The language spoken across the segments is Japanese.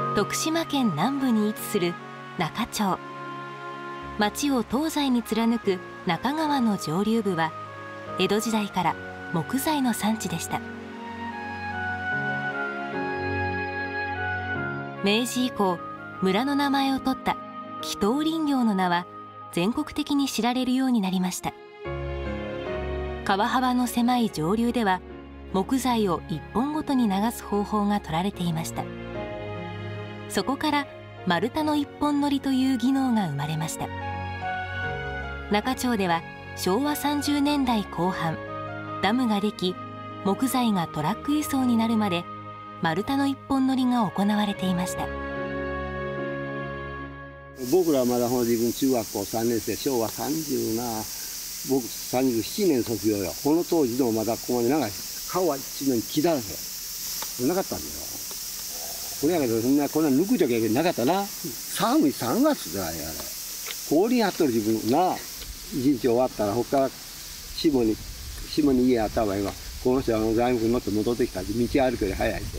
徳島県南部に位置する那賀町。町を東西に貫く中川の上流部は江戸時代から木材の産地でした。明治以降、村の名前を取った木頭林業の名は全国的に知られるようになりました。川幅の狭い上流では木材を一本ごとに流す方法が取られていました。そこから丸太の一本乗りという技能が生まれました。那賀町では昭和30年代後半、ダムができ木材がトラック輸送になるまで丸太の一本乗りが行われていました。 僕らはまだ自分中学校3年生、昭和30な、僕37年卒業よ。この当時でもまだここまで長い。川は一面木だらけ。なかったんだよ。これやけど、こんな抜くときはなかったな。寒い3月だよ、あれ。氷に張っとる自分な。一日終わったら、ほっから下に家あった場合は、この人は材木に乗って戻ってきたって、道歩くより早いって。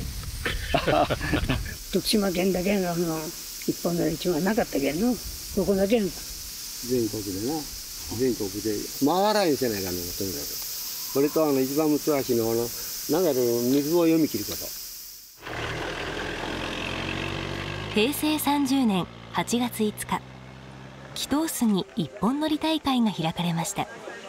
徳島県だけの一本の道はなかったけど、ここだけの。 全国でな。全国で回らんようにせないかんの、とにかく。これと一番難しいのはなんか水を読み切ること。 平成30年8月5日、木頭杉一本乗り大会が開かれました。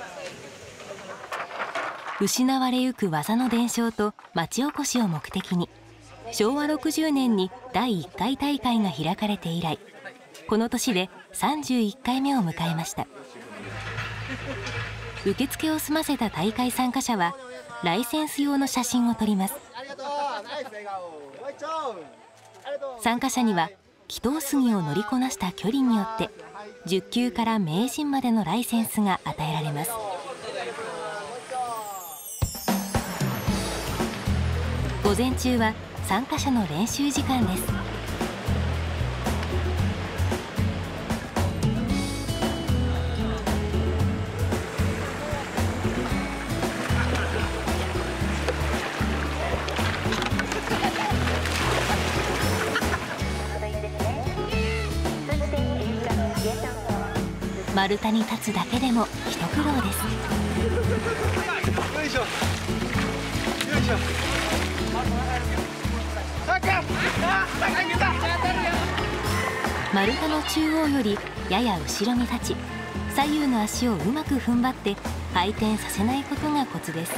失われゆく技の伝承と町おこしを目的に、昭和60年に第1回大会が開かれて以来、この年で31回目を迎えました。受付を済ませた大会参加者はライセンス用の写真を撮ります。参加者には木頭杉を乗りこなした距離によって10級から名人までのライセンスが与えられます。午前中は参加者の練習時間です。丸太に立つだけでも一苦労です。 よいしょ。よいしょ。 丸太の中央よりやや後ろに立ち、左右の足をうまく踏ん張って回転させないことがコツです。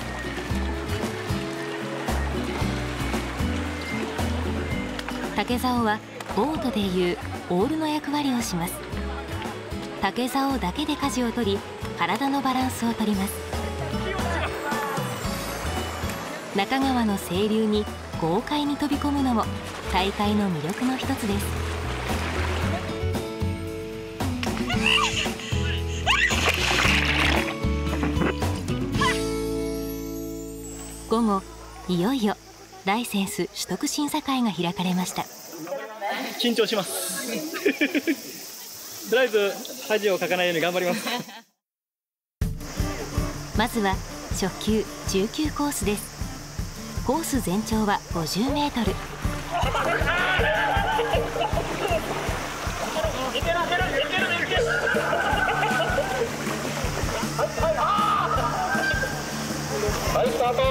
竹竿はボートでいうオールの役割をします。竹竿だけで舵を取り、体のバランスを取ります。中川の清流に豪快に飛び込むのも大会の魅力の一つです。午後、いよいよライセンス取得審査会が開かれました。 緊張しますとりあえず恥をかかないように頑張りますまずは初級中級コースです。コース全長は50メートル。 はい、スタート。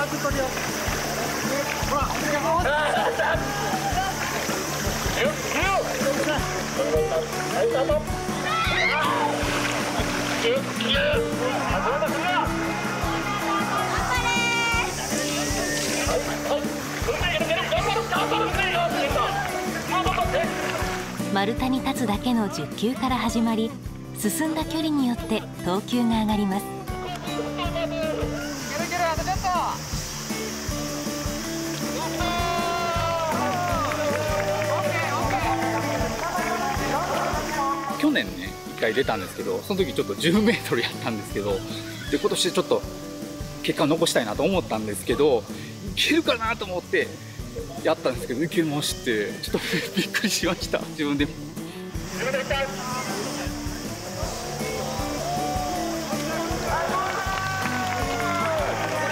丸太に立つだけの10級から始まり、進んだ距離によって等級が上がります。 去年ね1回出たんですけど、その時ちょっと10メートルやったんですけど、で今年ちょっと結果を残したいなと思ったんですけど、いけるかなと思ってやったんですけど、いけまして、ちょっとびっくりしました、自分でも。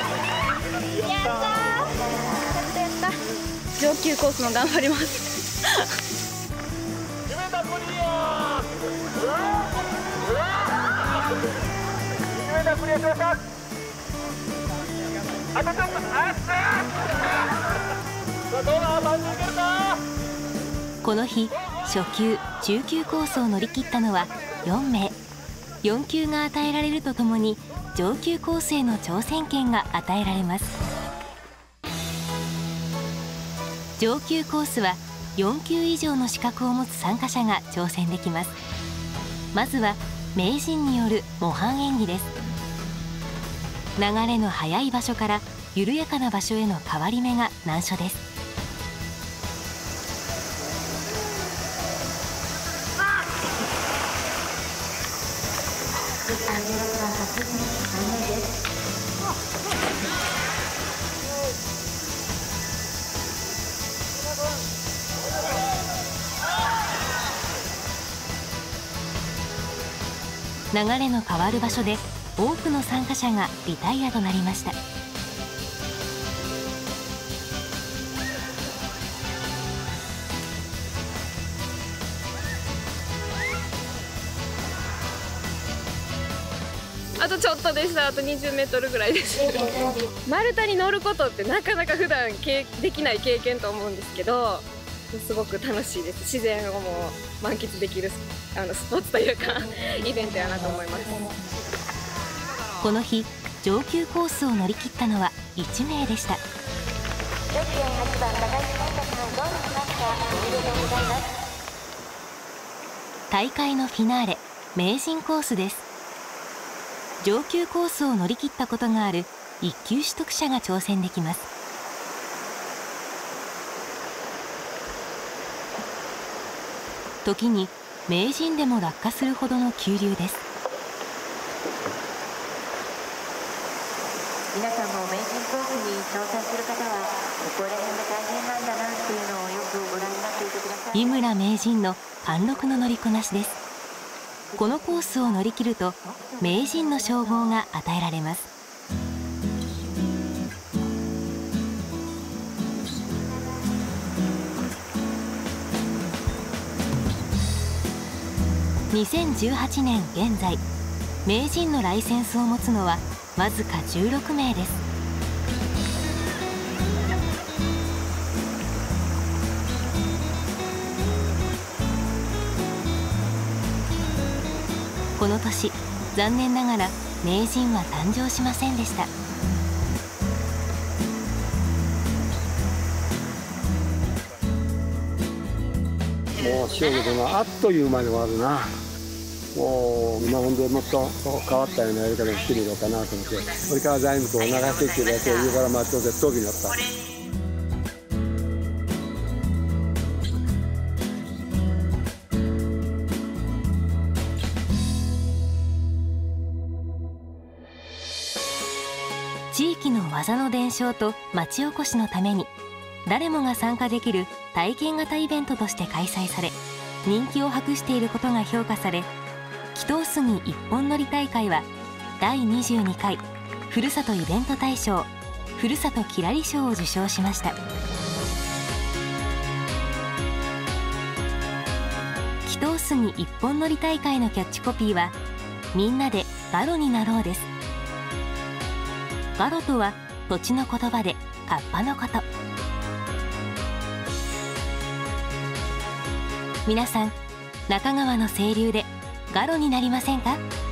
上級コースも頑張りますこの日、初級、中級コースを乗り切ったのは4名。4級が与えられるとともに上級コースへの挑戦権が与えられます。上級コースは4級以上の資格を持つ参加者が挑戦できます。まずは名人による模範演技です。流れの速い場所から緩やかな場所への変わり目が難所です。流れの変わる場所で多くの参加者がリタイアとなりました。 あとちょっとでした。あと20メートルぐらいです。丸太に乗ることってなかなか普段できない経験と思うんですけど、すごく楽しいです。自然をもう満喫できるスポーツというかイベントやなと思います。 この日、上級コースを乗り切ったのは1名でした。大会のフィナーレ、名人コースです。上級コースを乗り切ったことがある1級取得者が挑戦できます。時に名人でも落下するほどの急流です。 皆さんも名人コースに挑戦する方はここら辺が大変なんだなっていうのをよくご覧になっていてください。 井村名人の貫禄の乗りこなしです。このコースを乗り切ると名人の称号が与えられます。2018年現在、名人のライセンスを持つのはわずか16名です。この年、残念ながら名人は誕生しませんでした。 もうしようけどな、あっという間に終わるな。もう今ほんでもっと変わったようなやり方をしてみようかなと思って、これから財務と流していってるやつを上から待っておいて飛びに乗った。 地域の技の伝承と町おこしのために誰もが参加できる体験型イベントとして開催され、人気を博していることが評価され、祈祷杉一本乗り大会は第22回ふるさとイベント大賞ふるさときらり賞を受賞しました。祈祷杉一本乗り大会のキャッチコピーはみんなでガロになろうです。ガロとは土地の言葉でカッパのこと。皆さん、中川の清流でガロになりませんか？